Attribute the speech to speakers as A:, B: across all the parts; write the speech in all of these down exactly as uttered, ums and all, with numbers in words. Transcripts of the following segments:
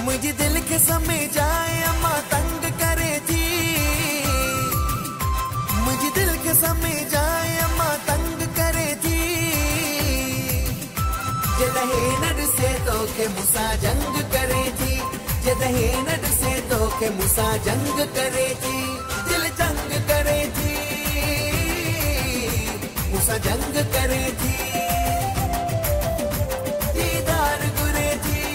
A: मुझे दिल के समय जाए अम्मा तंग करे थी, मुझे दिल के समय जाए अम्मा तंग करे थी। जदहे नड से तो के मुसा जंग करे थी, जदहे नड से तो के मुसा जंग करे थी। दिल जंग करे थी, मुसा जंग करे थी। दीदार गुरे थी,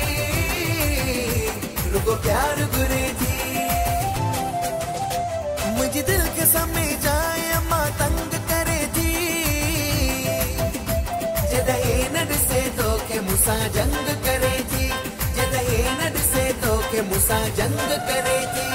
A: रुको प्यार गुरे थी। मुझे दिल के समय जाए अम्मा तंग करे थी। जदहे नड से तो के मुसा जंग करे थी, जदहे नड से तो के मुसा जंग करे थी।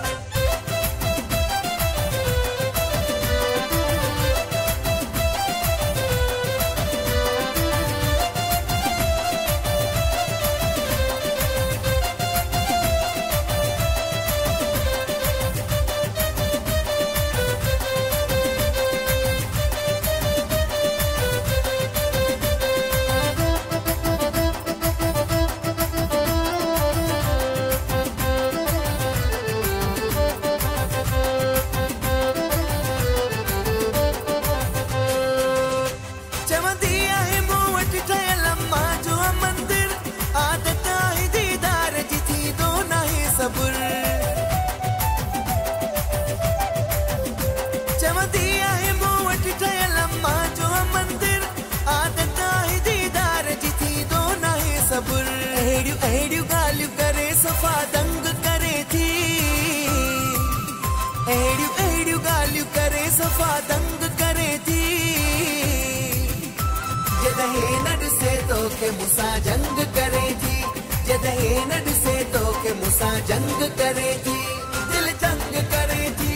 A: चमदिया है मोवट ठयलम्मा जो मंदिर, आदत है दीदार जिथी दो नहीं सबुर। एड़ियो एड़ियो गालियो करे सफा दंग करे थी, एड़ियो एड़ियो गालियो करे सफा दंग करे थी। जदहे नड से तो के मुसा जंग करे थी, जदहे नड से तो के मुसा जंग करे थी। दिल जंग करे थी,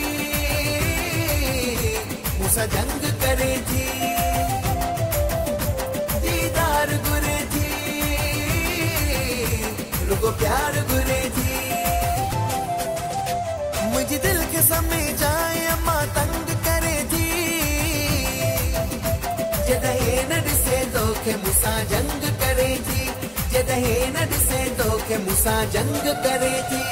A: मुसा जंग करे थी। दीदार गुरे थी, रुको प्यार गुरे थी। मुझे दिल के समय जाए अम्मा तंग करे थी। जदहे नड से तो के मुसा जंग करे थी, जदहे नड से तो के मुसा जंग करे थी।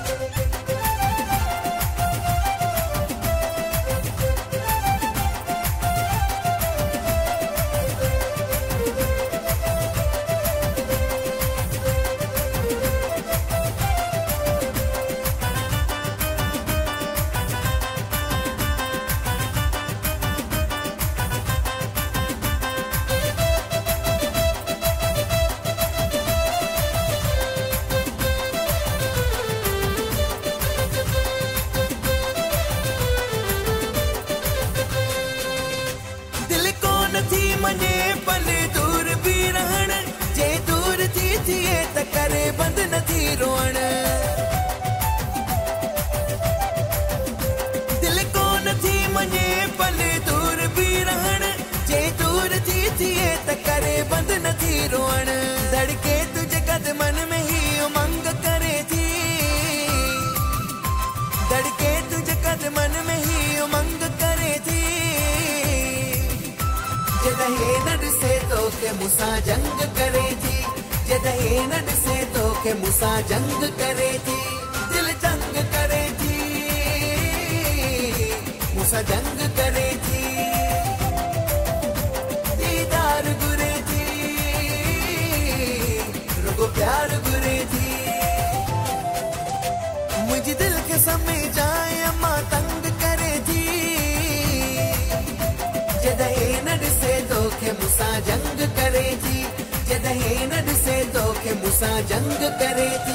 A: थी मने पले दूर भी रहण, जे दूर थी थिए त करे बंद न थी रोअण। दिल को न थी मने पले दूर भी रहण, जे दूर थी थिए त करे बंद न थी रोअण। धड़के तुझे कदमन में ही उमंग करे थी, धड़के तुझे कदमन में ही उमंग करे थी। जदहे नड से तो के मुसा जंग करे थी, जदहे नड से तो के मुसा जंग करे थी। दिल जंग करे थी, मुसा जंग करे थी। दीदार गुरे थी, रुको प्यार गुरे थी। मुझे दिल के समय जाए अम्मा तंग करे थी। जदहे नड से तो के मुसा जंग करे थी, जदहे नड से तो के मुसा जंग करे थी।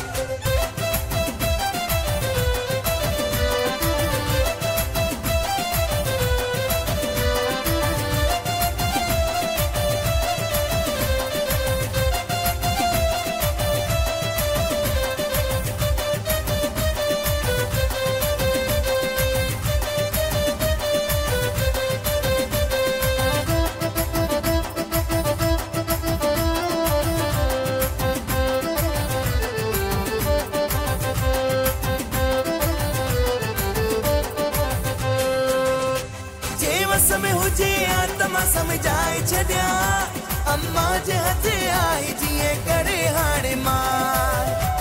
A: में हुजे आत्मा समझाए छड़िया, अम्मा जे हथे आई जिए करे हाणे मां।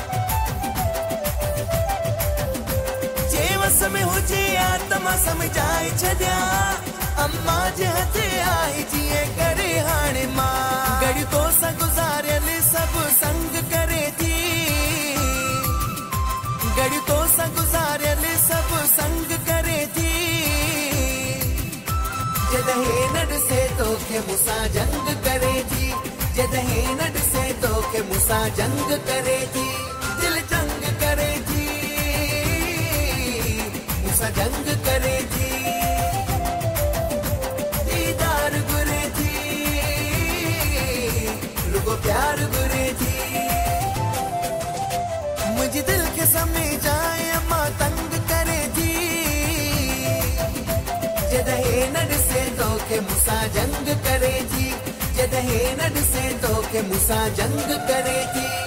A: तमा समझाए छदिया अम्मा जे हथे आई जिए करे हाणे मां गड़ी तो सा गुजारियल सब संग करे थी गड़ी तो सा गुजारियल सब संग करे थी जदहे नड से तो के मुसा जंग करे थी जदहे नड से तो के मुसा जंग करे थी दिल जंग करे थी मुसा जंग करे थी दीदार गुरे थी रुगो प्यार गुरे थी मुझे दिल के समय जाए अम्मा तंग करे थी जदहे नड से तो के मुसा जंग करे थी जदहे नड से तो के मुसा जंग करे थी।